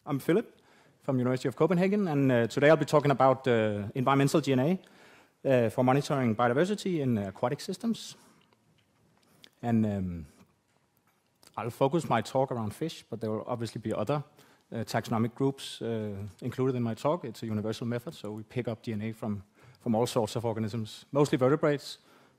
I'm Philip from University of Copenhagen, and today I'll be talking about environmental DNA for monitoring biodiversity in aquatic systems. And I'll focus my talk around fish, but there will obviously be other taxonomic groups included in my talk. It's a universal method, so we pick up DNA from all sorts of organisms, mostly vertebrates.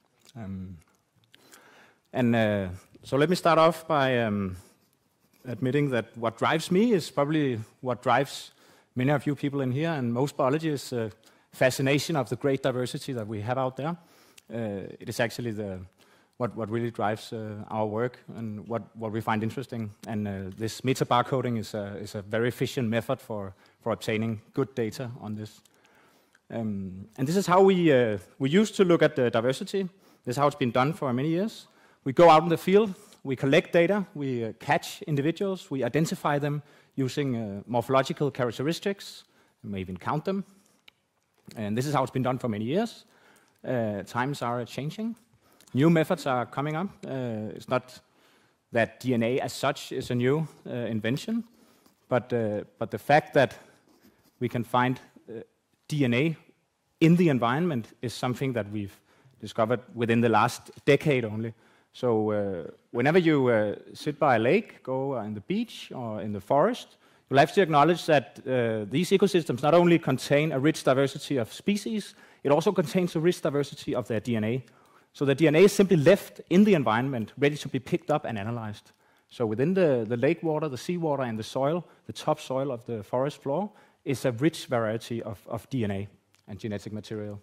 So let me start off by admitting that what drives me is probably what drives many of you people in here and most biologists, fascination of the great diversity that we have out there. It is actually what really drives our work and what we find interesting. And this meta-barcoding is a very efficient method for obtaining good data on this. And this is how we used to look at the diversity. This is how it's been done for many years. We go out in the field, we collect data, we catch individuals, we identify them using morphological characteristics, we may even count them. And this is how it's been done for many years. Times are changing. New methods are coming up. It's not that DNA as such is a new invention, but the fact that we can find DNA in the environment is something that we've discovered within the last decade only. So whenever you sit by a lake, go on the beach or in the forest, you'll have to acknowledge that these ecosystems not only contain a rich diversity of species, it also contains a rich diversity of their DNA. So the DNA is simply left in the environment, ready to be picked up and analyzed. So within the lake water, the seawater, and the soil, the topsoil of the forest floor, is a rich variety of DNA and genetic material.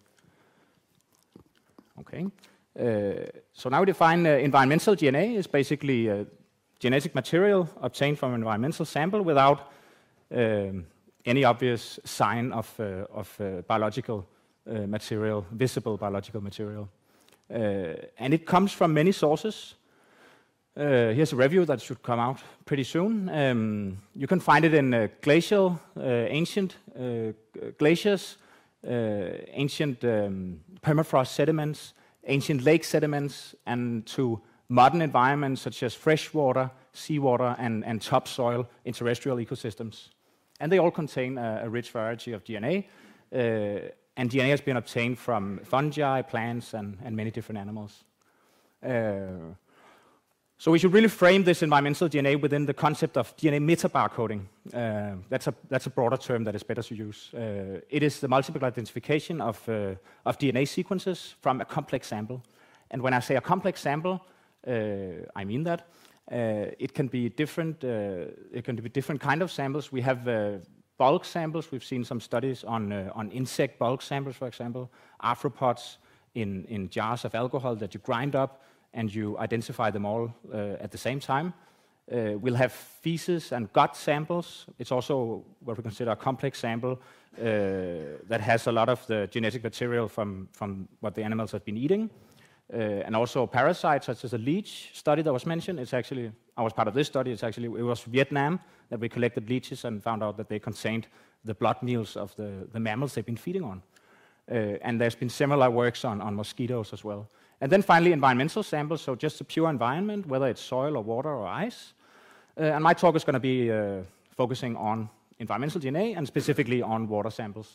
Okay. So now we define environmental DNA is basically genetic material obtained from an environmental sample without any obvious sign of biological material, visible biological material. And it comes from many sources. Here's a review that should come out pretty soon. You can find it in glacial, ancient glaciers, ancient permafrost sediments, ancient lake sediments, and to modern environments such as freshwater, seawater, and topsoil in terrestrial ecosystems. And they all contain a rich variety of DNA. And DNA has been obtained from fungi, plants, and many different animals. So we should really frame this environmental DNA within the concept of DNA meta-barcoding. That's a broader term that is better to use. It is the multiple identification of DNA sequences from a complex sample. And when I say a complex sample, I mean that. It can be different kind of samples. We have bulk samples. We've seen some studies on insect bulk samples, for example, arthropods in jars of alcohol that you grind up and you identify them all at the same time. We'll have feces and gut samples. It's also what we consider a complex sample that has a lot of the genetic material from what the animals have been eating. And also parasites, such as a leech study that was mentioned. It's actually, I was part of this study. It was Vietnam that we collected leeches and found out that they contained the blood meals of the mammals they've been feeding on. And there's been similar works on mosquitoes as well. And then finally, environmental samples, so just the pure environment, whether it's soil or water or ice. And my talk is going to be focusing on environmental DNA and specifically on water samples.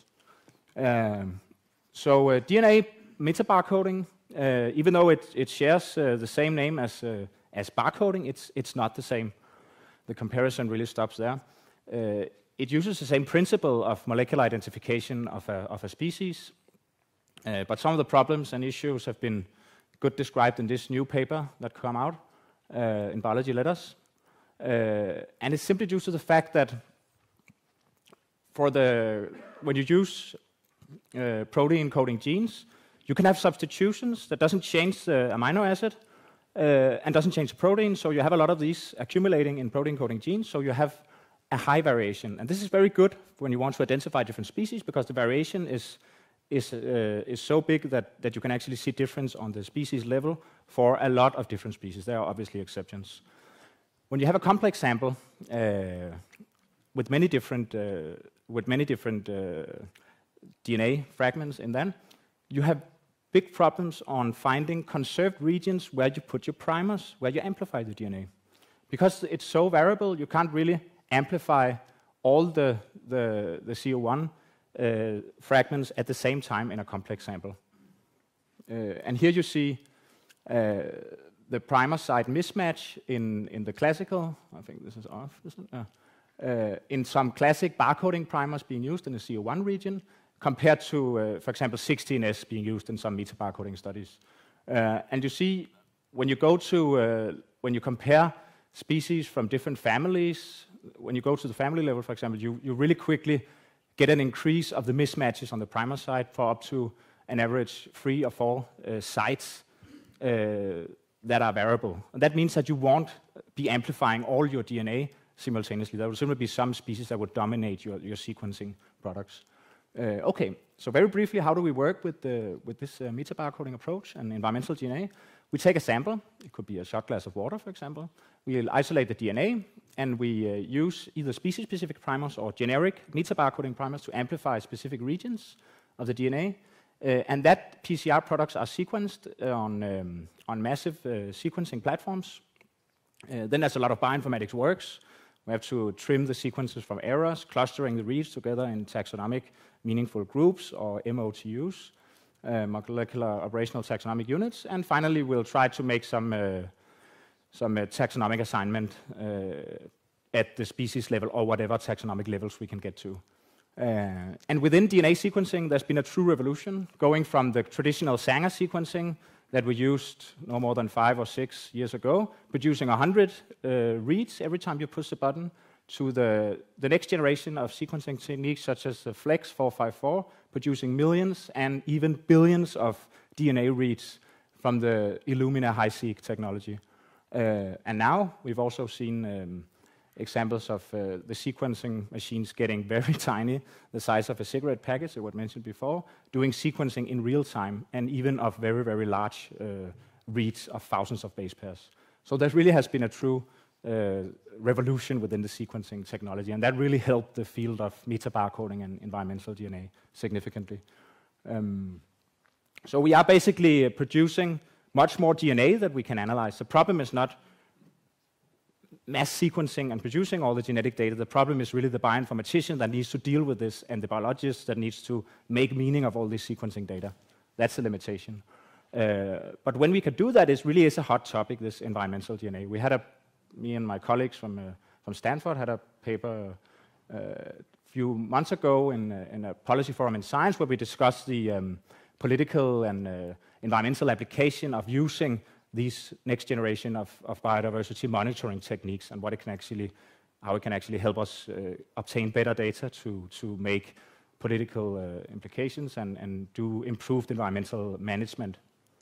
So DNA meta-barcoding, even though it shares the same name as barcoding, it's not the same. The comparison really stops there. It uses the same principle of molecular identification of a species, but some of the problems and issues have been good described in this new paper that come out in Biology Letters. And it's simply due to the fact that when you use protein coding genes, you can have substitutions that doesn't change the amino acid and doesn't change the protein, so you have a lot of these accumulating in protein coding genes, so you have a high variation. And this is very good when you want to identify different species because the variation is so big that you can actually see difference on the species level for a lot of different species. There are obviously exceptions. When you have a complex sample with many different DNA fragments in them, you have big problems on finding conserved regions where you put your primers, where you amplify the DNA. Because it's so variable, you can't really amplify all the CO1 fragments at the same time in a complex sample. And here you see the primer site mismatch in the classical, I think this is off, isn't it? In some classic barcoding primers being used in the CO1 region, compared to, for example, 16S being used in some meta-barcoding studies. And you see, when you go to, when you compare species from different families, when you go to the family level, for example, you really quickly get an increase of the mismatches on the primer side for up to an average 3 or 4 sites that are variable. And that means that you won't be amplifying all your DNA simultaneously. There will simply be some species that would dominate your sequencing products. Okay, so very briefly, how do we work with this meta-barcoding approach and environmental DNA? We take a sample. It could be a shot glass of water, for example. We'll isolate the DNA, and we use either species-specific primers or generic meta-barcoding primers to amplify specific regions of the DNA. And that PCR products are sequenced on massive sequencing platforms. Then there's a lot of bioinformatics works. We have to trim the sequences from errors, clustering the reads together in taxonomic meaningful groups, or MOTUs, molecular operational taxonomic units. And finally, we'll try to make some taxonomic assignment at the species level, or whatever taxonomic levels we can get to. And within DNA sequencing, there's been a true revolution, going from the traditional Sanger sequencing that we used no more than 5 or 6 years ago, producing 100 reads every time you push the button, to the next generation of sequencing techniques, such as the Flex 454, producing millions and even billions of DNA reads from the Illumina high-seq technology. And now we've also seen examples of the sequencing machines getting very tiny, the size of a cigarette package, that was mentioned before, doing sequencing in real time, and even of very, very large reads of thousands of base pairs. So there really has been a true revolution within the sequencing technology, and that really helped the field of meta-barcoding and environmental DNA significantly. So we are basically producing much more DNA that we can analyze. The problem is not mass sequencing and producing all the genetic data. The problem is really the bioinformatician that needs to deal with this, and the biologist that needs to make meaning of all this sequencing data. That's the limitation. But when we can do that, it really is a hot topic, this environmental DNA. We had me and my colleagues from Stanford had a paper a few months ago in a policy forum in Science, where we discussed the political and environmental application of using these next generation of biodiversity monitoring techniques, and what it can actually, how it can actually help us obtain better data to make political implications and do improved environmental management.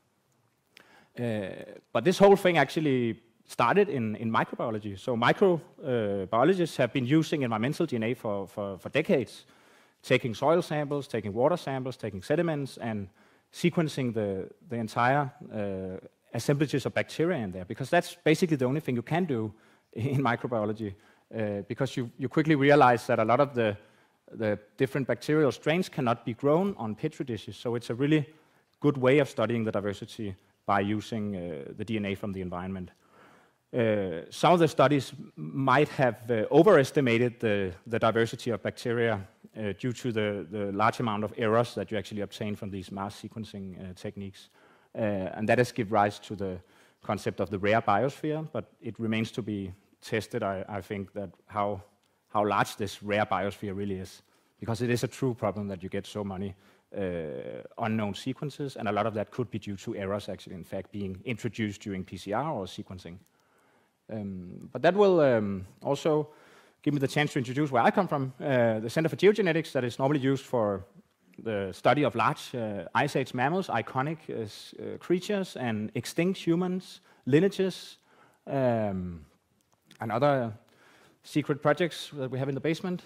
But this whole thing actually started in microbiology. So microbiologists have been using environmental DNA for decades, taking soil samples, taking water samples, taking sediments, and sequencing the entire assemblages of bacteria in there, because that's basically the only thing you can do in microbiology, because you quickly realize that a lot of the different bacterial strains cannot be grown on petri dishes. So it's a really good way of studying the diversity by using the DNA from the environment. Some of the studies might have overestimated the diversity of bacteria due to the large amount of errors that you actually obtain from these mass sequencing techniques. And that has given rise to the concept of the rare biosphere, but it remains to be tested, I think, that how large this rare biosphere really is, because it is a true problem that you get so many unknown sequences, and a lot of that could be due to errors actually, in fact, being introduced during PCR or sequencing. But that will also give me the chance to introduce where I come from, the Center for GeoGenetics, that is normally used for the study of large ice age mammals, iconic creatures, and extinct humans, lineages, and other secret projects that we have in the basement.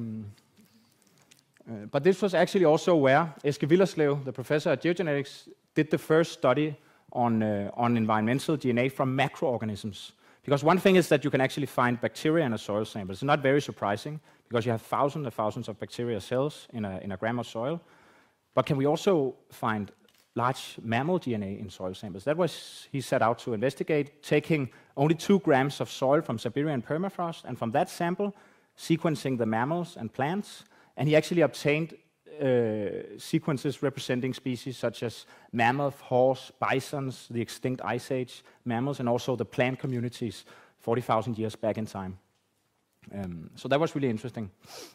But this was actually also where Eske Willerslev, the professor at GeoGenetics, did the first study on environmental DNA from macroorganisms. Because one thing is that you can actually find bacteria in a soil sample. It's not very surprising, because you have thousands and thousands of bacteria cells in a gram of soil. But can we also find large mammal DNA in soil samples? That was he set out to investigate, taking only 2 grams of soil from Siberian permafrost, and from that sample, sequencing the mammals and plants, and he actually obtained sequences representing species such as mammoth, horse, bisons, the extinct Ice Age mammals, and also the plant communities 40,000 years back in time. So that was really interesting.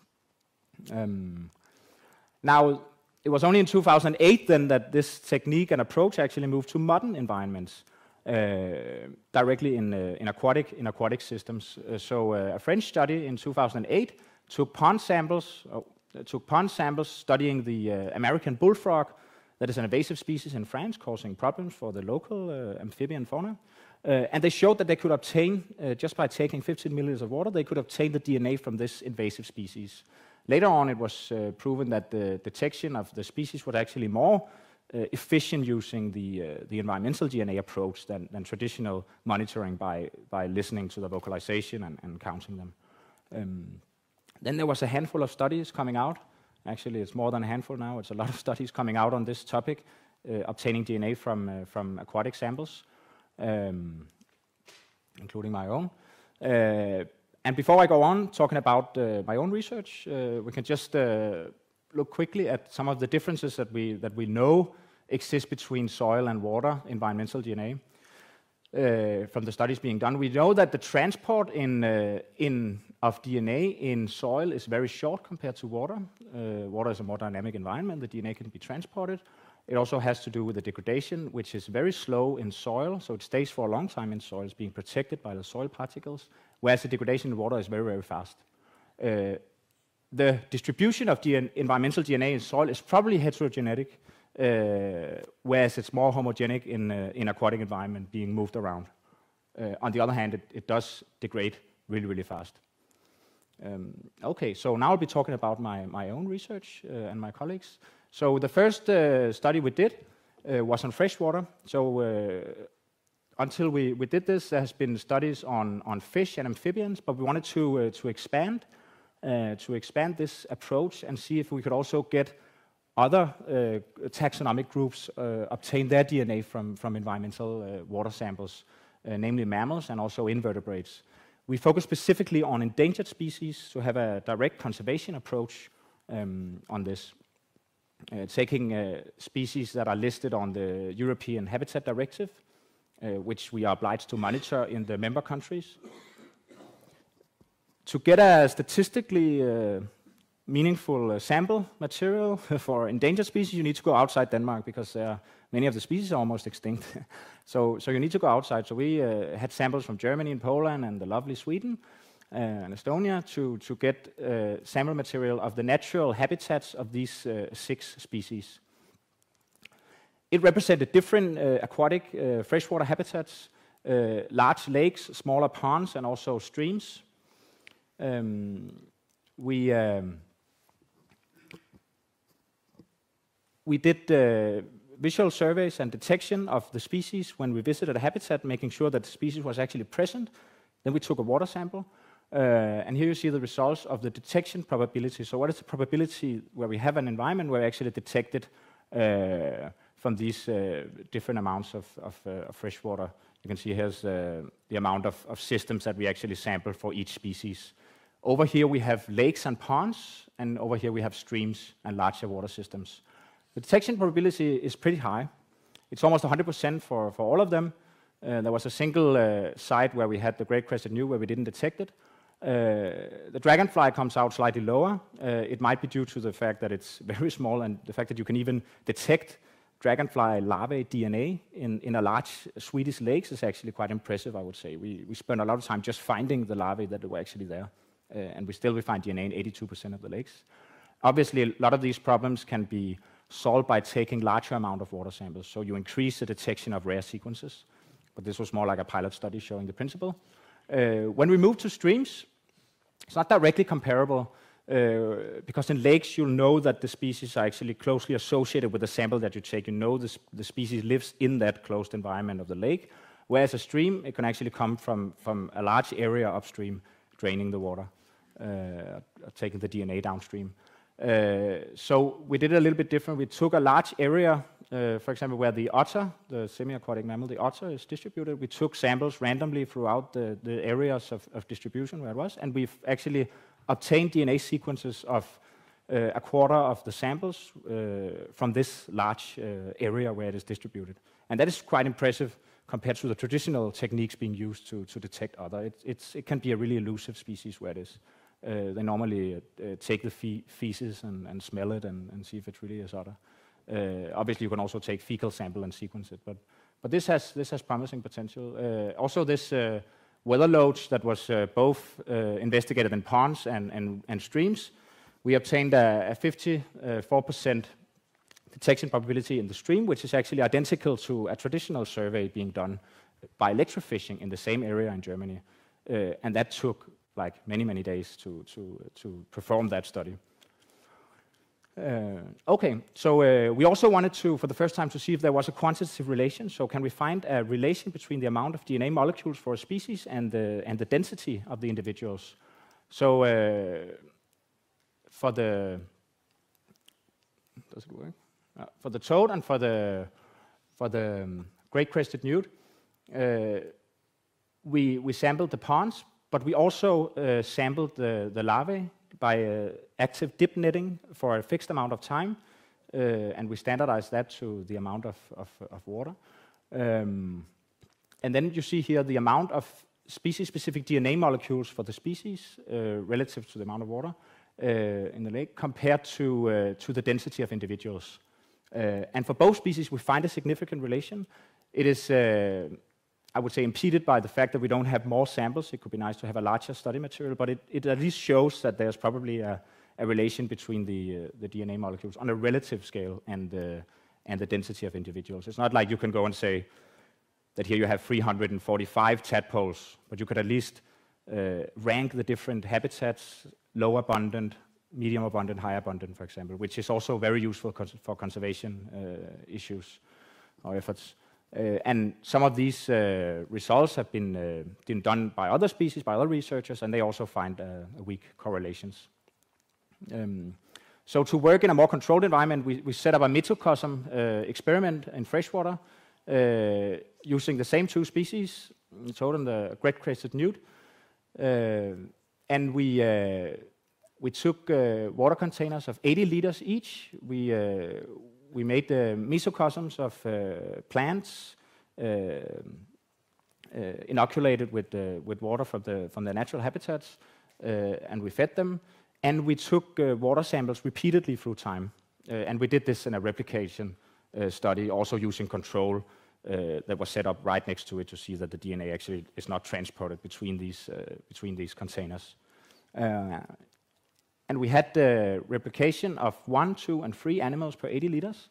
Now, it was only in 2008 then that this technique and approach actually moved to modern environments, directly in aquatic systems. So a French study in 2008 took pond samples studying the American bullfrog, that is an invasive species in France, causing problems for the local amphibian fauna. And they showed that they could obtain, just by taking 15 milliliters of water, they could obtain the DNA from this invasive species. Later on, it was proven that the detection of the species was actually more efficient using the environmental DNA approach than traditional monitoring by listening to the vocalization and counting them. Then there was a handful of studies coming out. Actually, it's more than a handful now. It's a lot of studies coming out on this topic, obtaining DNA from aquatic samples, including my own. And before I go on talking about my own research, we can just look quickly at some of the differences that we know exist between soil and water environmental DNA. From the studies being done, we know that the transport of DNA in soil is very short compared to water. Water is a more dynamic environment. The DNA can be transported. It also has to do with the degradation, which is very slow in soil, so it stays for a long time in soil. It's being protected by the soil particles, whereas the degradation in water is very, very fast. The distribution of environmental DNA in soil is probably heterogenetic, whereas it's more homogenic in aquatic environment, being moved around. On the other hand, it does degrade really, really fast. Okay, so now I'll be talking about my own research and my colleagues. So the first study we did was on freshwater. So until we did this, there has been studies on fish and amphibians, but we wanted to expand this approach and see if we could also get other taxonomic groups obtain their DNA from environmental water samples, namely mammals and also invertebrates. We focus specifically on endangered species to have a direct conservation approach on this. Taking species that are listed on the European Habitat Directive, which we are obliged to monitor in the member countries. To get a statistically meaningful sample material for endangered species, you need to go outside Denmark because many of the species are almost extinct. so you need to go outside. So we had samples from Germany and Poland and the lovely Sweden and Estonia to get sample material of the natural habitats of these 6 species. It represented different aquatic freshwater habitats, large lakes, smaller ponds, and also streams. We did visual surveys and detection of the species when we visited a habitat, making sure that the species was actually present. Then we took a water sample. And here you see the results of the detection probability. So what is the probability where we have an environment where we actually detected from these different amounts of freshwater? You can see here's the amount of systems that we actually sample for each species. Over here we have lakes and ponds, and over here we have streams and larger water systems. The detection probability is pretty high. It's almost 100% for all of them. There was a single site where we had the great crested new where we didn't detect it. The dragonfly comes out slightly lower. It might be due to the fact that it's very small and the fact that you can even detect dragonfly larvae DNA in a large Swedish lakes is actually quite impressive, I would say. We spent a lot of time just finding the larvae that were actually there. And we find DNA in 82% of the lakes. Obviously, a lot of these problems can be solved by taking larger amount of water samples. So you increase the detection of rare sequences. But this was more like a pilot study showing the principle. When we move to streams, it's not directly comparable because in lakes you'll know that the species are actually closely associated with the sample that you take. You know the species lives in that closed environment of the lake, whereas a stream, it can actually come from a large area upstream, draining the water, taking the DNA downstream. So we did it a little bit different. We took a large area, for example, where the otter, the semi-aquatic mammal, the otter is distributed. We took samples randomly throughout the areas of distribution where it was, and we've actually obtained DNA sequences of a quarter of the samples from this large area where it is distributed. And that is quite impressive compared to the traditional techniques being used to detect other. It can be a really elusive species where it is. They normally take the feces and smell it and see if it really is other. Obviously, you can also take fecal sample and sequence it, but this has promising potential. Also, this weather loads that was both investigated in ponds and streams, we obtained a 54% detection probability in the stream, which is actually identical to a traditional survey being done by electrofishing in the same area in Germany, and that took like many days to perform that study. Okay, so we also wanted to, for the first time, to see if there was a quantitative relation. So can we find a relation between the amount of DNA molecules for a species and the density of the individuals? So for the does it work? For the toad and for the great crested newt, we sampled the ponds, but we also sampled the larvae by active dip netting for a fixed amount of time, and we standardized that to the amount of water. And then you see here the amount of species-specific DNA molecules for the species relative to the amount of water in the lake compared to the density of individuals. And for both species, we find a significant relation. It is, I would say, impeded by the fact that we don't have more samples. It could be nice to have a larger study material, but it at least shows that there's probably a relation between the DNA molecules on a relative scale and the density of individuals. It's not like you can go and say that here you have 345 tadpoles, but you could at least rank the different habitats, low abundant, medium abundant, high abundant, for example, which is also very useful for conservation issues or efforts. And some of these results have been done by other species, by other researchers, and they also find weak correlations. So to work in a more controlled environment, we set up a mesocosm experiment in freshwater using the same two species, the toad and the great crested newt. And we took water containers of 80 liters each. We made mesocosms of plants inoculated with water from the natural habitats, and we fed them. And we took water samples repeatedly through time. And we did this in a replication study, also using control that was set up right next to it to see that the DNA actually is not transported between these containers. And we had the replication of 1, 2, and 3 animals per 80 liters.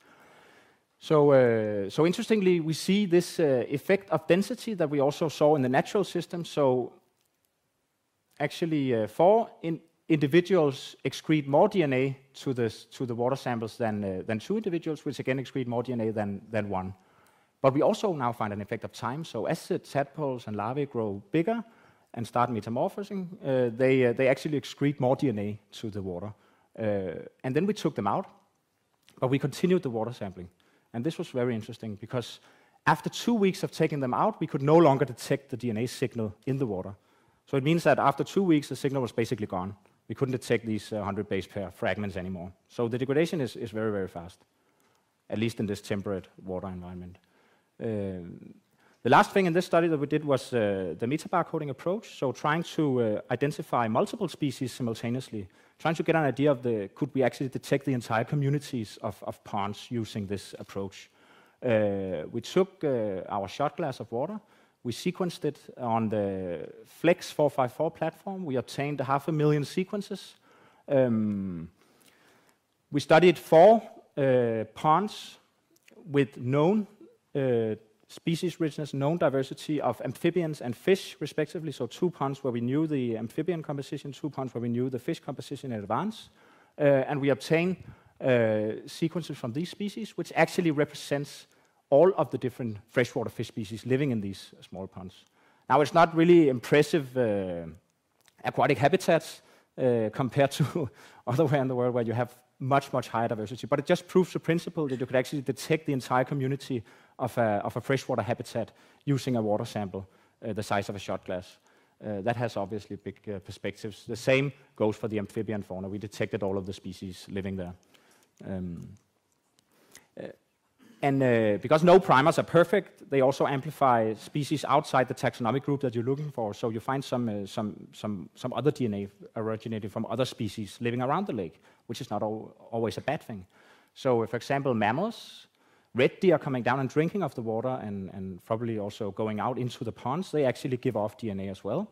So interestingly, we see this effect of density that we also saw in the natural system. So actually, 4 individuals excrete more DNA to the water samples than 2 individuals, which again excrete more DNA than 1. But we also now find an effect of time. So as the tadpoles and larvae grow bigger and start metamorphosing, they actually excrete more DNA to the water. And then we took them out, but we continued the water sampling. And this was very interesting because after 2 weeks of taking them out, we could no longer detect the DNA signal in the water. So it means that after 2 weeks, the signal was basically gone. We couldn't detect these 100 base pair fragments anymore. So the degradation is very, very fast, at least in this temperate water environment. The last thing in this study that we did was the metabarcoding approach, so trying to identify multiple species simultaneously, trying to get an idea of could we actually detect the entire communities of ponds using this approach. We took our shot glass of water, we sequenced it on the Flex 454 platform, we obtained 500,000 sequences. We studied 4 ponds with known species richness, known diversity of amphibians and fish, respectively. So 2 ponds where we knew the amphibian composition, 2 ponds where we knew the fish composition in advance. And we obtained sequences from these species, which actually represents all of the different freshwater fish species living in these small ponds. Now, it's not really impressive aquatic habitats compared to otherwhere in the world where you have much, much higher diversity, but it just proves the principle that you could actually detect the entire community of a freshwater habitat using a water sample the size of a shot glass. That has obviously big perspectives. The same goes for the amphibian fauna. We detected all of the species living there. Because no primers are perfect, they also amplify species outside the taxonomic group that you're looking for. So you find some other DNA originating from other species living around the lake, which is not always a bad thing. So, for example, mammals, red deer coming down and drinking of the water and probably also going out into the ponds, they actually give off DNA as well.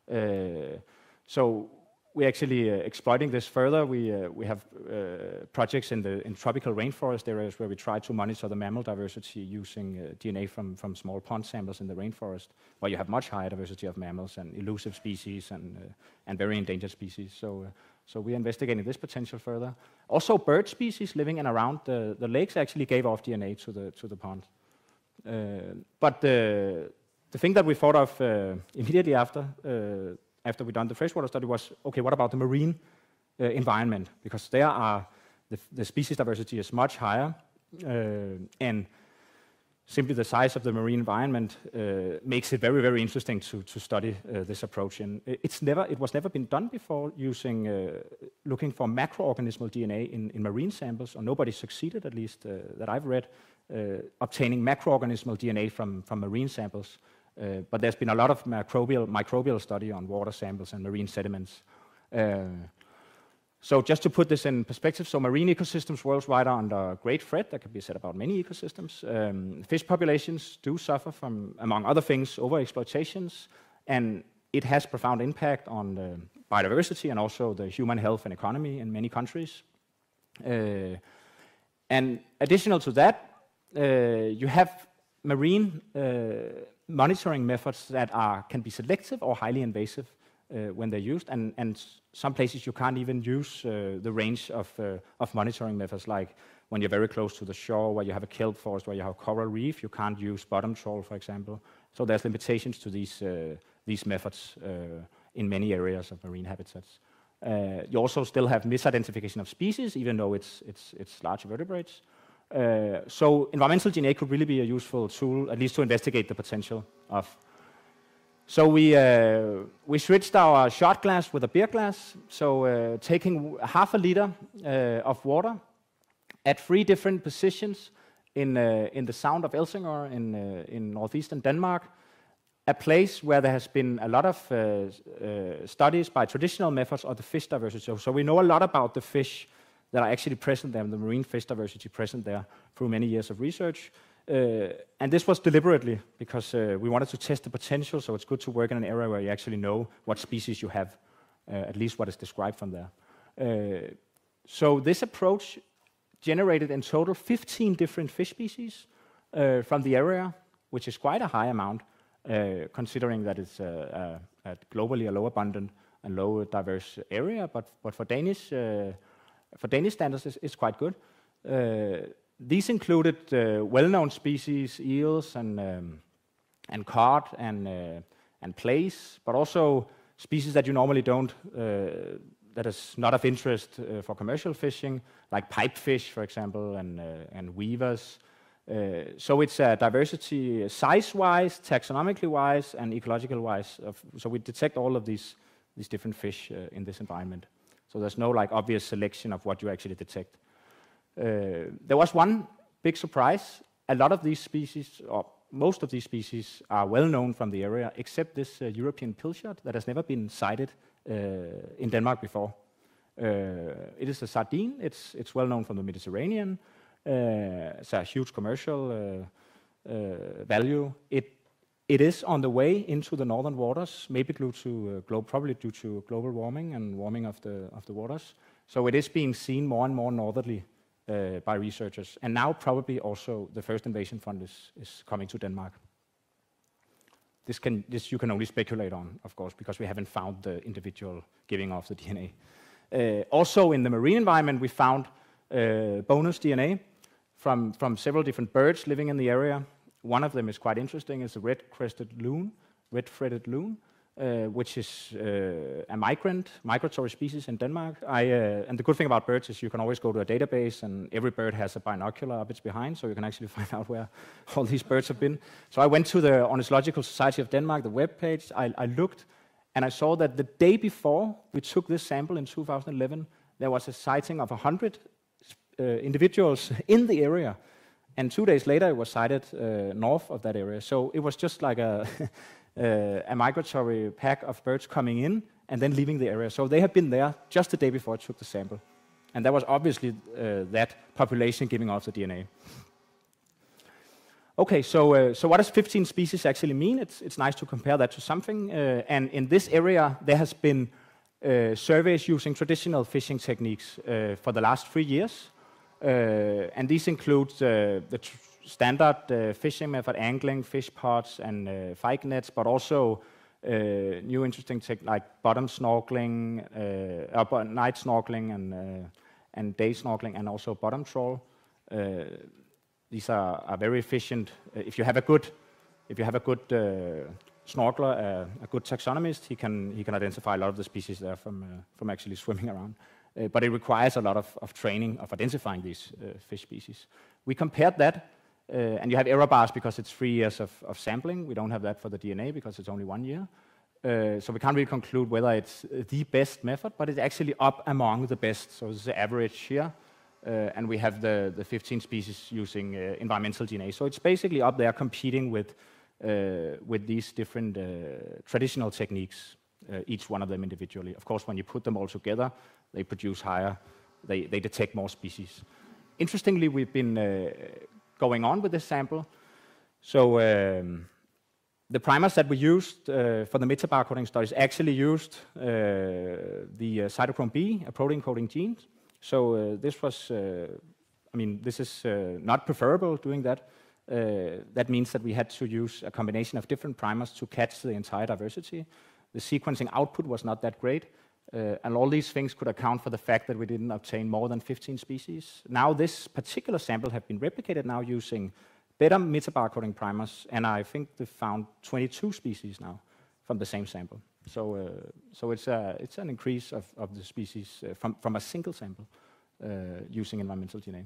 So we're actually exploiting this further. We have projects in tropical rainforest areas where we try to monitor the mammal diversity using DNA from small pond samples in the rainforest, where you have much higher diversity of mammals and elusive species and very endangered species. So we're investigating this potential further. Also, bird species living in around the lakes actually gave off DNA to the pond. But the thing that we thought of immediately after we'd done the freshwater study was, okay, what about the marine environment? Because there the species diversity is much higher, and simply the size of the marine environment makes it very, very interesting to study this approach. And it was never been done before using looking for macroorganismal DNA in marine samples, or nobody succeeded, at least that I've read, obtaining macroorganismal DNA from marine samples. But there's been a lot of microbial study on water samples and marine sediments. So just to put this in perspective, so marine ecosystems worldwide are under great threat. That can be said about many ecosystems. Fish populations do suffer from, among other things, overexploitations, and it has profound impact on biodiversity and also the human health and economy in many countries. And additional to that, you have marine monitoring methods that can be selective or highly invasive when they're used, and some places you can't even use the range of monitoring methods, like when you're very close to the shore, where you have a kelp forest, where you have a coral reef, you can't use bottom trawl, for example. So there's limitations to these methods in many areas of marine habitats. You also still have misidentification of species, even though it's large vertebrates. So environmental DNA could really be a useful tool, at least to investigate the potential of. So we switched our shot glass with a beer glass. So taking half a liter of water at 3 different positions in the sound of Elsinore in northeastern Denmark, a place where there has been a lot of studies by traditional methods of the fish diversity. So we know a lot about the fish that are actually present there, the marine fish diversity present there through many years of research. And this was deliberately because we wanted to test the potential, so it's good to work in an area where you actually know what species you have, at least what is described from there. So this approach generated in total 15 different fish species from the area, which is quite a high amount, considering that it's a globally a low abundant and low diverse area, but for Danish standards, it's quite good. These included well-known species, eels and cod and plaice, but also species that you normally don't, that is not of interest for commercial fishing, like pipefish, for example, and weavers. So it's a diversity size-wise, taxonomically-wise, and ecological-wise. So we detect all of these different fish in this environment. So there's no like obvious selection of what you actually detect. There was one big surprise. A lot of these species, or most of these species, are well known from the area, except this European pilchard that has never been sighted in Denmark before. It is a sardine. It's well known from the Mediterranean. It's a huge commercial value. It is on the way into the northern waters, maybe probably due to global warming and warming of the waters. So it is being seen more and more northerly by researchers, and now probably also the first invasion fund is coming to Denmark. This you can only speculate on, of course, because we haven't found the individual giving off the DNA. Also in the marine environment, we found bonus DNA from several different birds living in the area. One of them is quite interesting. It's a red-threaded loon, which is a migratory species in Denmark. And the good thing about birds is you can always go to a database, and every bird has a binocular up its behind, so you can actually find out where all these birds have been. So I went to the Ornithological Society of Denmark, the webpage. I looked, And I saw that the day before we took this sample in 2011, there was a sighting of 100 individuals in the area. And 2 days later, it was sighted north of that area. So it was just like a migratory pack of birds coming in and then leaving the area. So they had been there just the day before I took the sample. And that was obviously that population giving off the DNA. Okay, so what does 15 species actually mean? It's nice to compare that to something. And in this area, there has been surveys using traditional fishing techniques for the last 3 years. And these include the standard fishing method, angling, fish pods, and fyke nets, but also new interesting tech like bottom snorkeling, night snorkeling, and day snorkeling, and also bottom trawl. These are very efficient. If you have a good snorkeler, a good taxonomist, he can identify a lot of the species there from actually swimming around. But it requires a lot of training of identifying these fish species. We compared that, and you have error bars because it's 3 years of sampling. We don't have that for the DNA because it's only 1 year. So we can't really conclude whether it's the best method, but it's actually up among the best. So this is the average here. And we have the 15 species using environmental DNA. So it's basically up there competing with these different traditional techniques, each one of them individually. Of course, when you put them all together, they produce higher, they detect more species. Interestingly, we've been going on with this sample. So the primers that we used for the metabarcoding studies actually used the cytochrome B, a protein-coding gene. So this was, this is not preferable doing that. That means that we had to use a combination of different primers to catch the entire diversity. The sequencing output was not that great. And all these things could account for the fact that we didn't obtain more than 15 species. Now this particular sample have been replicated now using better metabarcoding primers, and I think they found 22 species now from the same sample. So it's an increase of the species from a single sample using environmental DNA.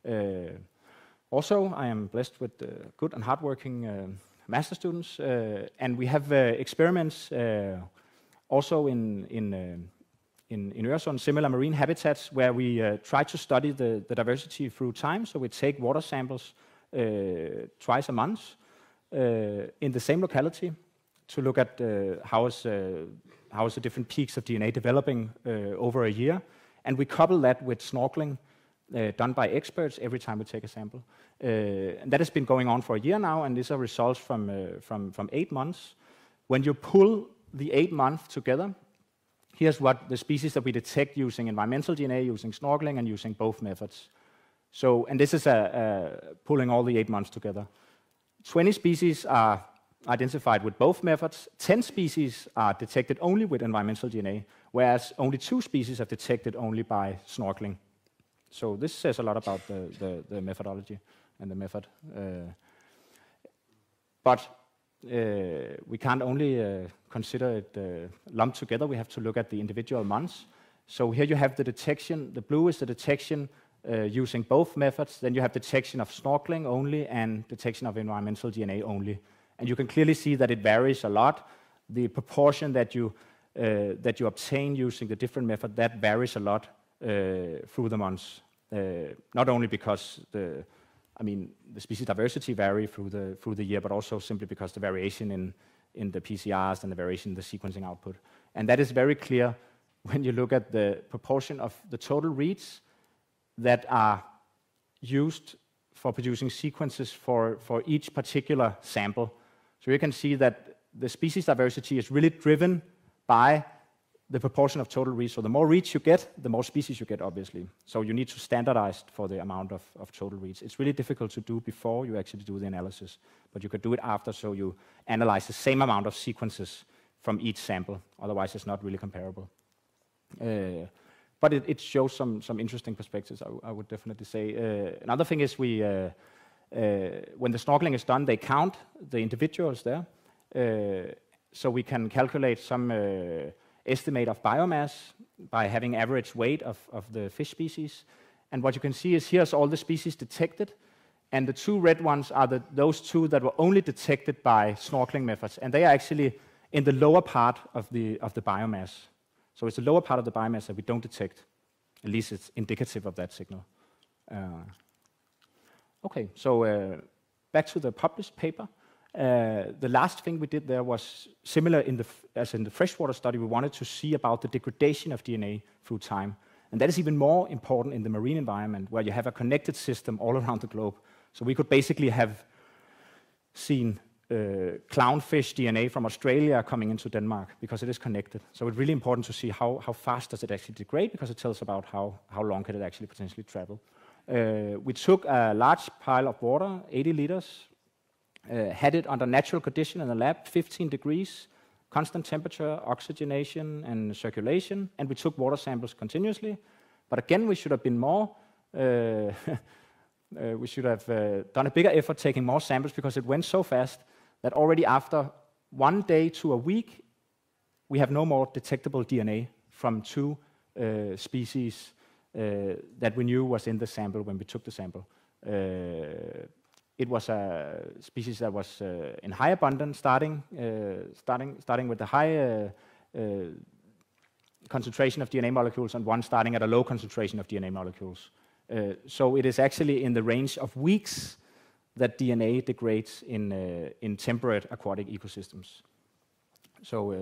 Also, I am blessed with good and hardworking master students, and we have experiments also in Øresund, similar marine habitats, where we try to study the diversity through time. So we take water samples twice a month in the same locality to look at how is the different peaks of DNA developing over a year. And we couple that with snorkeling done by experts every time we take a sample. And that has been going on for a year now, and these are results from 8 months. When you pull the 8 months together, here's what the species that we detect using environmental DNA, using snorkeling, and using both methods. So, and this is pulling all the 8 months together. 20 species are identified with both methods. 10 species are detected only with environmental DNA, whereas only 2 species are detected only by snorkeling. So this says a lot about the methodology and the method. But we can't only consider it lumped together. We have to look at the individual months. So here you have the detection. The blue is the detection using both methods. Then you have detection of snorkeling only and detection of environmental DNA only. And you can clearly see that it varies a lot. The proportion that you obtain using the different method, that varies a lot through the months. Not only because the species diversity vary through the year, but also simply because the variation in the PCRs and the variation in the sequencing output. And that is very clear when you look at the proportion of the total reads that are used for producing sequences for each particular sample. So you can see that the species diversity is really driven by the proportion of total reads. So the more reads you get, the more species you get, obviously. So you need to standardize for the amount of total reads. It's really difficult to do before you actually do the analysis, but you could do it after, so you analyze the same amount of sequences from each sample. Otherwise, it's not really comparable. But it shows some interesting perspectives, I would definitely say. Another thing is when the snorkeling is done, they count the individuals there. So we can calculate some estimate of biomass by having average weight of the fish species. And what you can see is here's all the species detected, and the 2 red ones are those 2 that were only detected by snorkeling methods. And they are actually in the lower part of the biomass. So it's the lower part of the biomass that we don't detect. At least it's indicative of that signal. Okay, so back to the published paper. The last thing we did there was similar as in the freshwater study. We wanted to see about the degradation of DNA through time. And that is even more important in the marine environment, where you have a connected system all around the globe. So we could basically have seen clownfish DNA from Australia coming into Denmark, because it is connected. So it's really important to see how fast does it actually degrade, because it tells about how long can it actually potentially travel. We took a large pile of water, 80 liters, had it under natural condition in the lab, 15 degrees, constant temperature, oxygenation, and circulation, and we took water samples continuously. But again, we should have been more, we should have done a bigger effort taking more samples, because it went so fast that already after 1 day to a week, we have no more detectable DNA from 2 species that we knew was in the sample when we took the sample. It was a species that was in high abundance, starting with the high concentration of DNA molecules, and one starting at a low concentration of DNA molecules. So it is actually in the range of weeks that DNA degrades in temperate aquatic ecosystems. So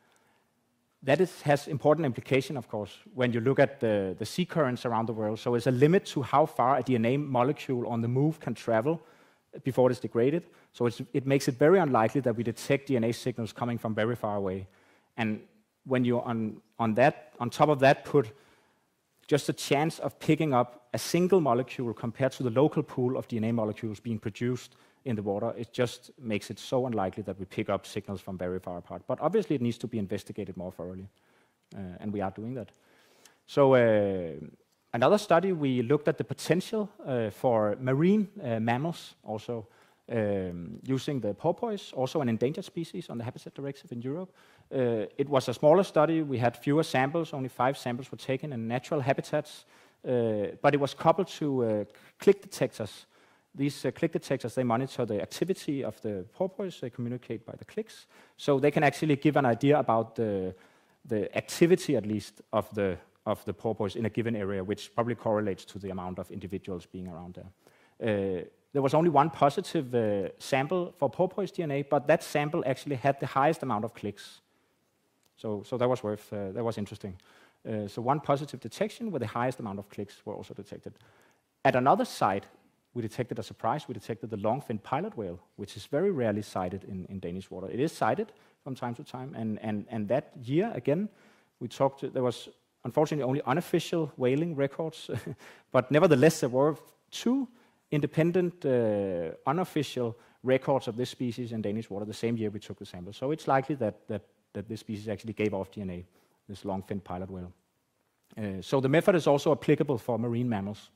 that has important implication, of course, when you look at the sea currents around the world. So there's a limit to how far a DNA molecule on the move can travel before it's degraded. So it makes it very unlikely that we detect DNA signals coming from very far away. And when you on top of that put just a chance of picking up a single molecule compared to the local pool of DNA molecules being produced in the water, it just makes it so unlikely that we pick up signals from very far apart. But obviously it needs to be investigated more thoroughly, and we are doing that. So another study, we looked at the potential for marine mammals also, using the porpoise, also an endangered species on the Habitat Directive in Europe. It was a smaller study. We had fewer samples. Only 5 samples were taken in natural habitats, but it was coupled to click detectors. These click detectors, they monitor the activity of the porpoise. They communicate by the clicks. So they can actually give an idea about the activity, at least, of the porpoise in a given area, which probably correlates to the amount of individuals being around there. There was only 1 positive sample for porpoise DNA, but that sample actually had the highest amount of clicks. So that was that was interesting. So 1 positive detection with the highest amount of clicks were also detected. At another site, we detected a surprise. We detected the long-finned pilot whale, which is very rarely sighted in Danish water. It is sighted from time to time, and that year, again, there was unfortunately only unofficial whaling records, but nevertheless there were 2 independent unofficial records of this species in Danish water the same year we took the sample. So it's likely that this species actually gave off DNA, this long-finned pilot whale. So the method is also applicable for marine mammals.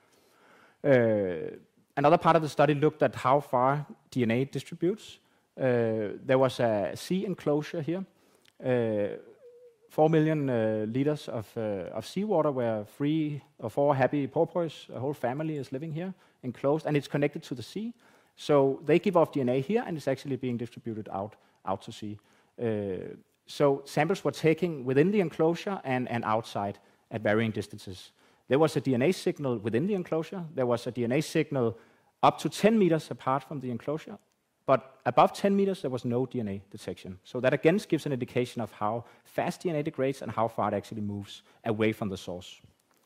Another part of the study looked at how far DNA distributes. There was a sea enclosure here. 4 million liters of seawater where 3 or 4 happy porpoise, a whole family is living here, enclosed, and it's connected to the sea. So they give off DNA here, and it's actually being distributed out to sea. So samples were taken within the enclosure and outside at varying distances. There was a DNA signal within the enclosure. There was a DNA signal up to 10 meters apart from the enclosure. But above 10 meters, there was no DNA detection. So that again gives an indication of how fast DNA degrades and how far it actually moves away from the source.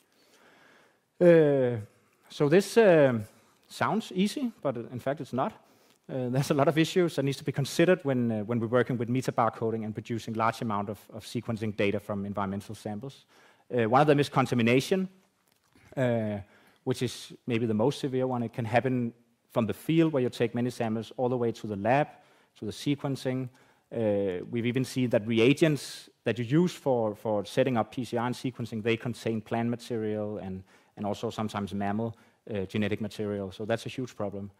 So this sounds easy, but in fact it's not. There's a lot of issues that needs to be considered when we're working with metabarcoding and producing large amount of sequencing data from environmental samples. One of them is contamination, which is maybe the most severe one. It can happen from the field where you take many samples all the way to the lab, to the sequencing. We've even seen that reagents that you use for setting up PCR and sequencing, they contain plant material and also sometimes mammal genetic material. So that's a huge problem.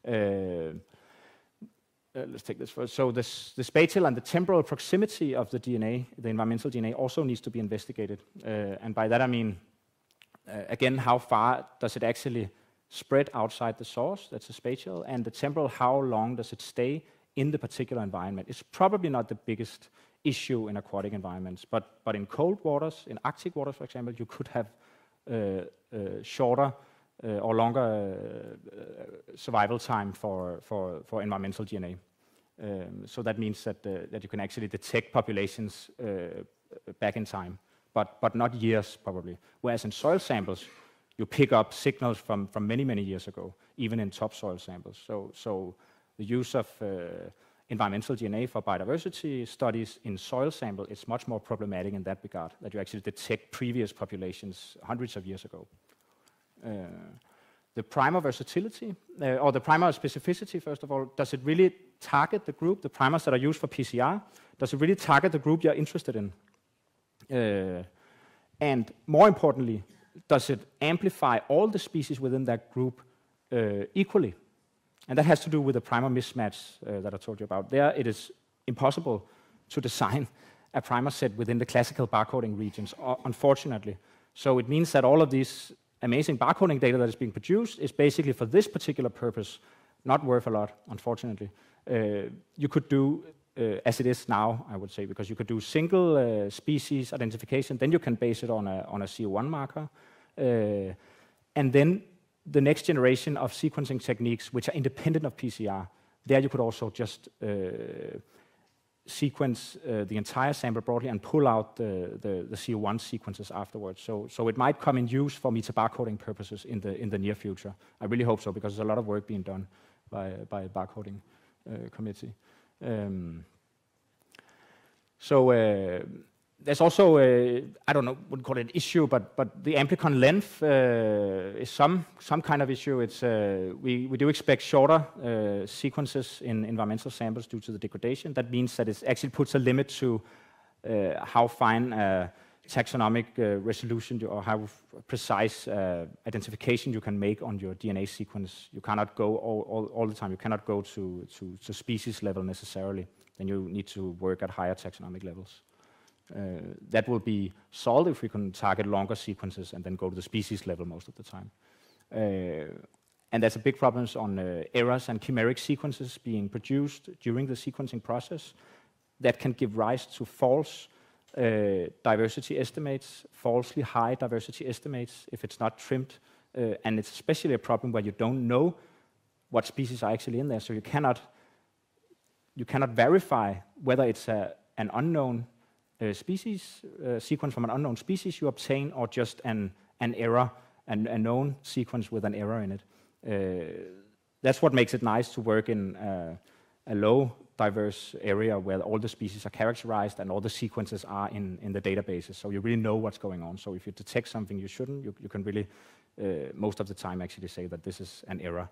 Let's take this first. So the spatial and the temporal proximity of the DNA, the environmental DNA, also needs to be investigated. And by that I mean, again, how far does it actually spread outside the source? That's the spatial. And the temporal, how long does it stay in the particular environment. It's probably not the biggest issue in aquatic environments, but in cold waters, in Arctic waters, for example, you could have shorter or longer survival time for environmental DNA. So that means that you can actually detect populations back in time, but not years probably. Whereas in soil samples, you pick up signals from many years ago, even in topsoil samples. So the use of environmental DNA for biodiversity studies in soil sample is much more problematic in that regard, that you actually detect previous populations hundreds of years ago. The primer versatility, or the primer specificity, first of all, does it really target the group, the primers that are used for PCR, does it really target the group you're interested in? And more importantly, does it amplify all the species within that group equally? And that has to do with the primer mismatch that I told you about. There it is impossible to design a primer set within the classical barcoding regions, unfortunately. So it means that all of these amazing barcoding data that is being produced is basically for this particular purpose not worth a lot, unfortunately. You could do, as it is now, I would say, because you could do single species identification, then you can base it on a CO1 marker. And then the next generation of sequencing techniques, which are independent of PCR, there you could also just sequence the entire sample broadly and pull out the CO1 sequences afterwards. So it might come in use for metabarcoding purposes in the near future. I really hope so, because there's a lot of work being done by a barcoding committee. There's also, I don't know, wouldn't call it an issue, but the amplicon length is some kind of issue. It's we do expect shorter sequences in environmental samples due to the degradation. That means that it actually puts a limit to how fine taxonomic resolution or how precise identification you can make on your DNA sequence. You cannot go all the time. You cannot go to species level necessarily. Then you need to work at higher taxonomic levels. That will be solved if we can target longer sequences and then go to the species level most of the time. And there's a big problem on errors and chimeric sequences being produced during the sequencing process that can give rise to false diversity estimates, falsely high diversity estimates if it's not trimmed. And it's especially a problem where you don't know what species are actually in there, so you cannot verify whether it's an unknown species sequence from an unknown species you obtain, or just an error, a known sequence with an error in it. That's what makes it nice to work in a low diverse area where all the species are characterized and all the sequences are in the databases, so you really know what's going on. So if you detect something you shouldn't, you can really most of the time actually say that this is an error.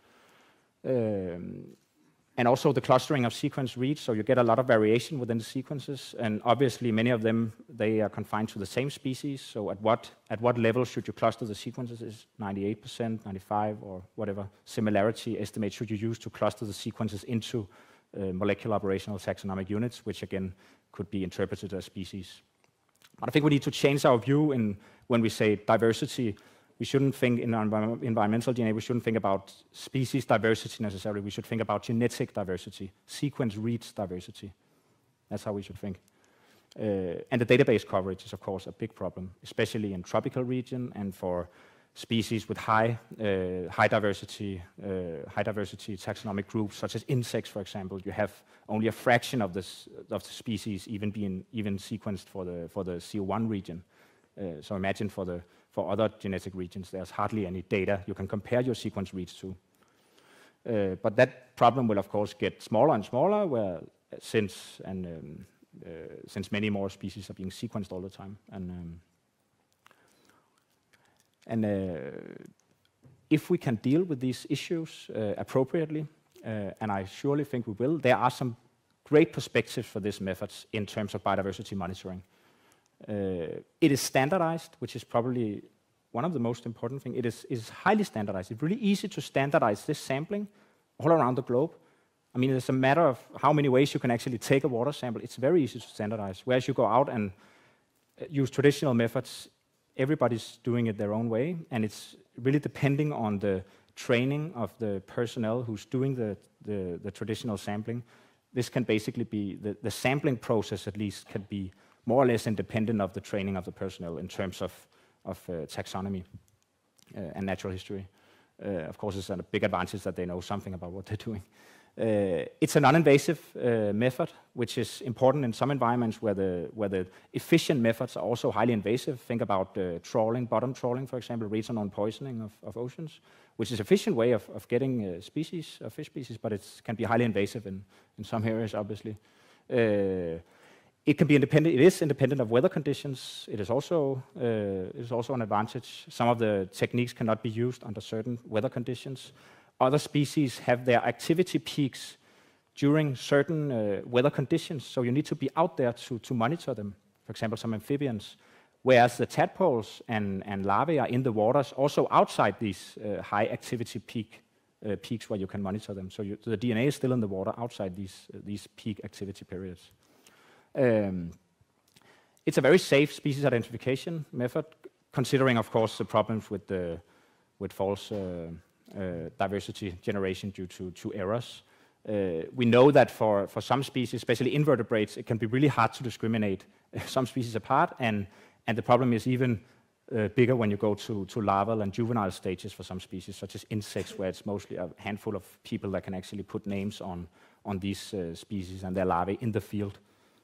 And also the clustering of sequence reads, so you get a lot of variation within the sequences, and obviously many of them, they are confined to the same species, so at what level should you cluster the sequences? Is 98%, 95%, or whatever similarity estimate should you use to cluster the sequences into molecular operational taxonomic units, which again could be interpreted as species. But I think we need to change our view when we say diversity. We shouldn't think in environmental DNA, we shouldn't think about species diversity necessarily. We should think about genetic diversity, sequence reads diversity. That's how we should think. And the database coverage is, of course, a big problem, especially in tropical region and for species with high diversity taxonomic groups, such as insects, for example. You have only a fraction of the species even sequenced for the CO1 region. So imagine for other genetic regions, there's hardly any data you can compare your sequence reads to. But that problem will, of course, get smaller and smaller, since many more species are being sequenced all the time. And if we can deal with these issues appropriately, and I surely think we will, there are some great perspectives for these methods in terms of biodiversity monitoring. It is standardized, which is probably one of the most important things. It is highly standardized. It's really easy to standardize this sampling all around the globe. I mean, it's a matter of how many ways you can actually take a water sample. It's very easy to standardize. Whereas you go out and use traditional methods, everybody's doing it their own way, and it's really depending on the training of the personnel who's doing the the traditional sampling. This can basically be, the sampling process at least can be more or less independent of the training of the personnel in terms of taxonomy and natural history. Of course, it's a big advantage that they know something about what they're doing. It's a non-invasive method, which is important in some environments where the efficient methods are also highly invasive. Think about trawling, bottom trawling, for example, reeds-unknown poisoning of oceans, which is an efficient way of getting species, fish species, but it can be highly invasive in some areas, obviously. It can be independent. It is independent of weather conditions. It is also an advantage. Some of the techniques cannot be used under certain weather conditions. Other species have their activity peaks during certain weather conditions, so you need to be out there to monitor them. For example, some amphibians, whereas the tadpoles and larvae are in the waters, also outside these high activity peaks where you can monitor them. So the DNA is still in the water outside these peak activity periods. It's a very safe species identification method, considering, of course, the problems with false diversity generation due to errors. We know that for some species, especially invertebrates, it can be really hard to discriminate some species apart, and the problem is even bigger when you go to larval and juvenile stages for some species, such as insects, where it's mostly a handful of people that can actually put names on these species and their larvae in the field.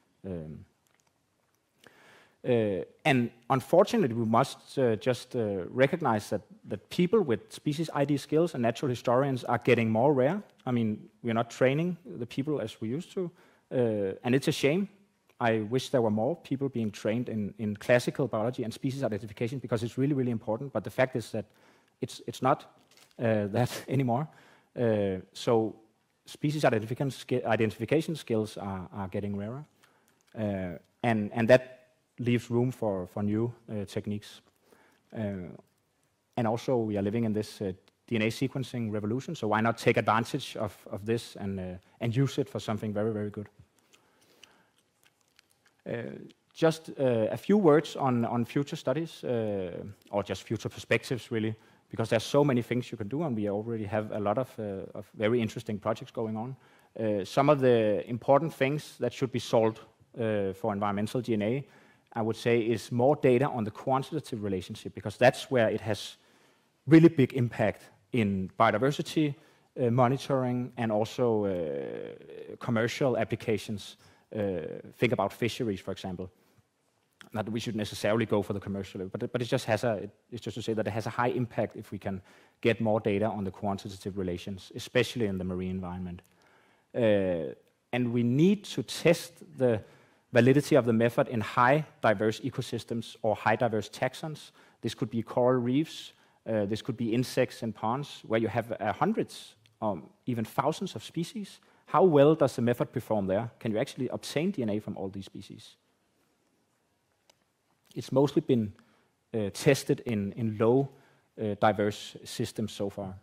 And unfortunately, we must just recognize that people with species ID skills and natural historians are getting more rare. I mean, we're not training the people as we used to, and it's a shame. I wish there were more people being trained in classical biology and species identification, because it's really, really important. But the fact is that it's not that anymore. So species identification skills are getting rarer, and that leaves room for new techniques. And also, we are living in this DNA sequencing revolution, so why not take advantage of this and use it for something very, very good? Just a few words on future studies, or just future perspectives, really, because there's so many things you can do, and we already have a lot of very interesting projects going on. Some of the important things that should be solved for environmental DNA, I would say, is more data on the quantitative relationship, because that's where it has really big impact in biodiversity monitoring and also commercial applications. Think about fisheries, for example. Not that we should necessarily go for the commercial, but it's just to say that it has a high impact if we can get more data on the quantitative relations, especially in the marine environment. And we need to test the validity of the method in high diverse ecosystems or high diverse taxons. This could be coral reefs, this could be insects in ponds where you have hundreds, even thousands of species. How well does the method perform there? Can you actually obtain DNA from all these species? It's mostly been tested in low diverse systems so far.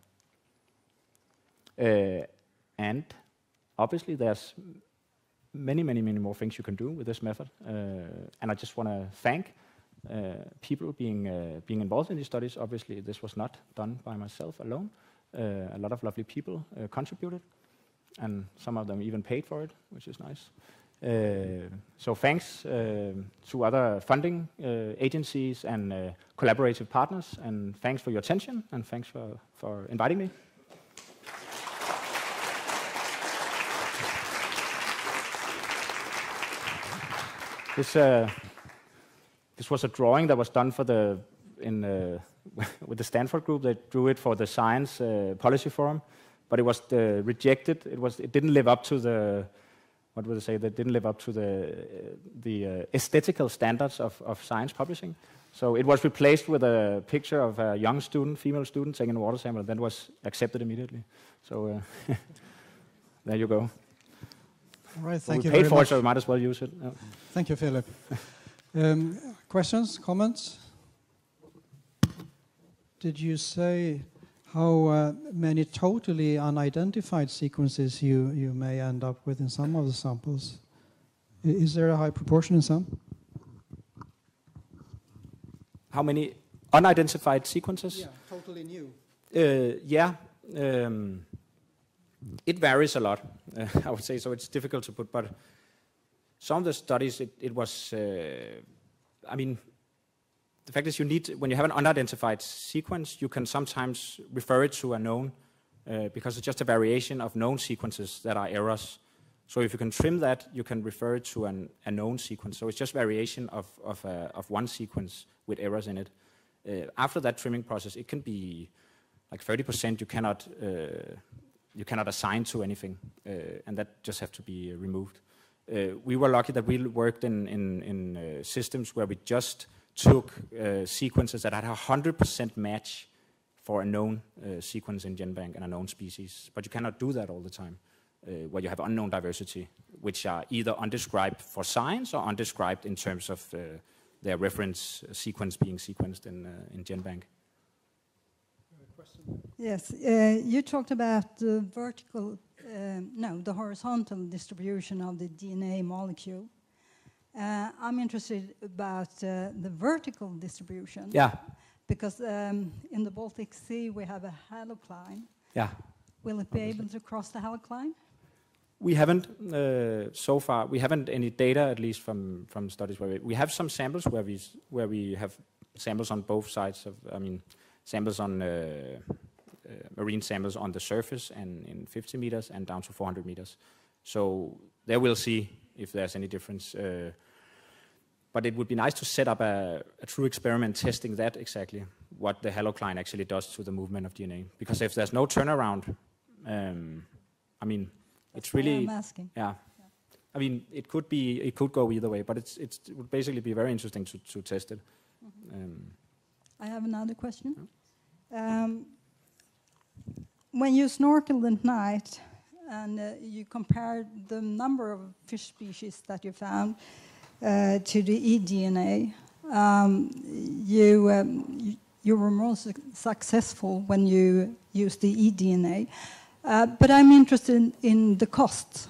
And obviously there's many more things you can do with this method. And I just want to thank people being involved in these studies. Obviously, this was not done by myself alone. A lot of lovely people contributed, and some of them even paid for it, which is nice. So thanks to other funding agencies and collaborative partners, and thanks for your attention, and thanks for inviting me. This was a drawing that was done for with the Stanford group. They drew it for the Science Policy Forum, but it was rejected. It didn't live up to the, what would I say? That didn't live up to the aesthetical standards of science publishing. So it was replaced with a picture of a young student, female student, taking a water sample, and then was accepted immediately. So there you go. All right, thank you very much. We paid for it, much. so we might as well use it. Yeah. Thank you, Philip. Questions, comments? Did you say how many totally unidentified sequences you may end up with in some of the samples? Is there a high proportion in some? How many unidentified sequences? Yeah, totally new. Yeah. It varies a lot, I would say, so it's difficult to put, but some of the studies, it was, I mean, the fact is you need, when you have an unidentified sequence, you can sometimes refer it to a known, because it's just a variation of known sequences that are errors. So if you can trim that, you can refer it to a known sequence. So it's just variation of one sequence with errors in it. After that trimming process, it can be like 30% you cannot assign to anything, and that just have to be removed. We were lucky that we worked in systems where we just took sequences that had 100% match for a known sequence in GenBank and a known species. But you cannot do that all the time, where you have unknown diversity, which are either undescribed for science or undescribed in terms of their reference sequence being sequenced in GenBank. Yes, you talked about the the horizontal distribution of the DNA molecule. I'm interested about the vertical distribution. Yeah. Because in the Baltic Sea we have a halocline. Yeah. Will it be able to cross the halocline? We haven't so far. We haven't any data, at least from studies where we have some samples where we have samples on both sides of. I mean, samples on marine samples on the surface and in 50 meters and down to 400 meters. So there we'll see if there's any difference. But it would be nice to set up a true experiment testing that exactly, what the halocline actually does to the movement of DNA. Because if there's no turnaround, I mean, it's really. I'm asking. Yeah. I mean, it could go either way, but it would basically be very interesting to test it. Mm-hmm. I have another question. When you snorkel at night and you compare the number of fish species that you found to the eDNA, you were more successful when you used the eDNA. But I'm interested in the costs.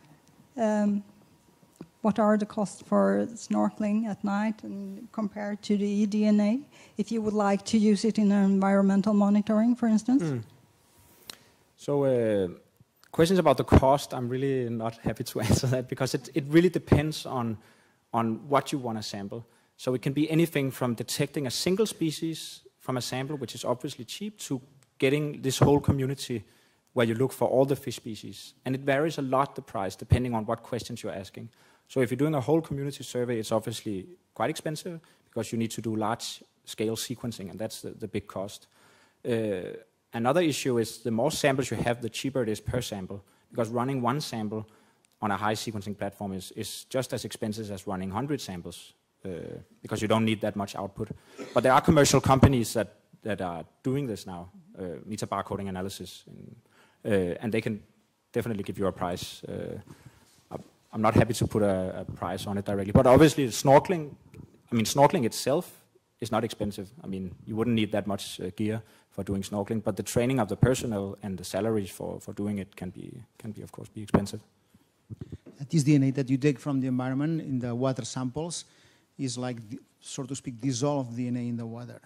What are the costs for snorkeling at night and compared to the eDNA, if you would like to use it in environmental monitoring, for instance? So questions about the cost, I'm really not happy to answer that, because it really depends on what you want to sample. So it can be anything from detecting a single species from a sample, which is obviously cheap, to getting this whole community where you look for all the fish species. And it varies a lot, the price, depending on what questions you're asking. So if you're doing a whole community survey, it's obviously quite expensive because you need to do large-scale sequencing, and that's the big cost. Another issue is the more samples you have, the cheaper it is per sample, because running one sample on a high sequencing platform is just as expensive as running 100 samples, because you don't need that much output. But there are commercial companies that are doing this now, meta-barcoding analysis, and they can definitely give you a price. I'm not happy to put a price on it directly, but obviously snorkeling itself is not expensive. I mean, you wouldn't need that much gear for doing snorkeling, but the training of the personnel and the salaries for doing it can be of course be expensive. This DNA that you take from the environment in the water samples is like, so to speak, dissolved DNA in the water.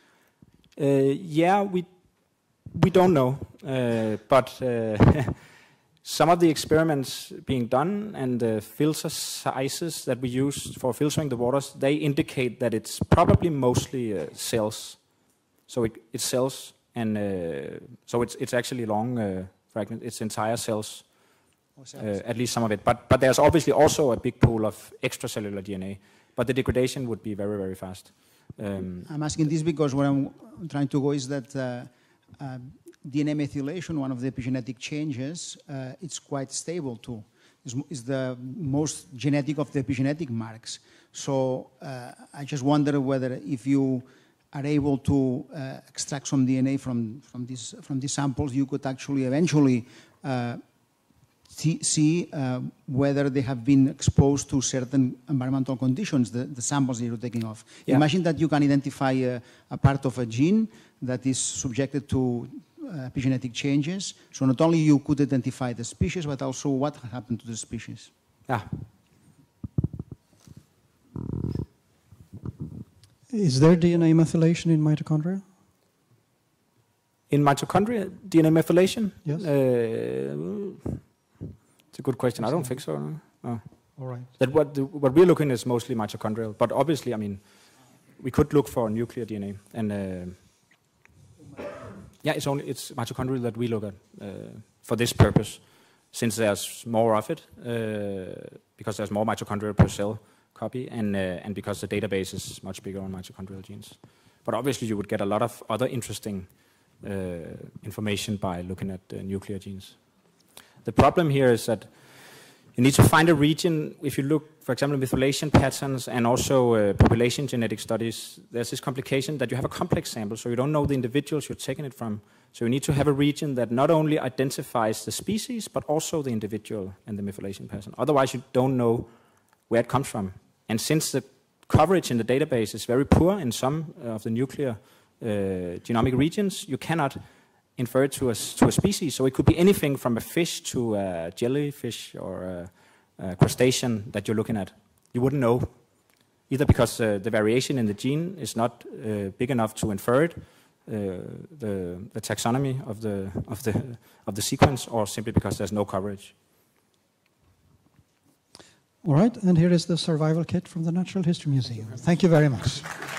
Yeah, we don't know, but some of the experiments being done and the filter sizes that we use for filtering the waters, they indicate that it's probably mostly cells. So it's cells, and so it's actually long fragment. It's entire cells, at least some of it. But there's obviously also a big pool of extracellular DNA. But the degradation would be very, very fast. I'm asking this because where I'm trying to go is that DNA methylation, one of the epigenetic changes, it's quite stable too. It's the most genetic of the epigenetic marks. So I just wonder whether if you are able to extract some DNA from these samples, you could actually eventually see whether they have been exposed to certain environmental conditions, the samples that you're taking off. Yeah. Imagine that you can identify a part of a gene that is subjected to epigenetic changes. So not only you could identify the species, but also what happened to the species. Yeah. Is there DNA methylation in mitochondria? In mitochondria, DNA methylation? Yes. It's a good question. I don't think so. No. All right. That what we're looking is mostly mitochondrial, but obviously, I mean, we could look for nuclear DNA, and yeah, it's mitochondrial that we look at for this purpose, since there's more of it, because there's more mitochondria per cell copy, and because the database is much bigger on mitochondrial genes. But obviously, you would get a lot of other interesting information by looking at nuclear genes. The problem here is that you need to find a region. If you look, for example, methylation patterns and also population genetic studies, there's this complication that you have a complex sample, so you don't know the individuals you're taking it from. So you need to have a region that not only identifies the species, but also the individual and the methylation pattern. Otherwise, you don't know where it comes from. And since the coverage in the database is very poor in some of the nuclear genomic regions, you cannot infer it to a species. So it could be anything from a fish to a jellyfish or a crustacean that you're looking at. You wouldn't know, either because the variation in the gene is not big enough to infer it, the taxonomy of the sequence, or simply because there's no coverage. All right, and here is the survival kit from the Natural History Museum. Thank you very much.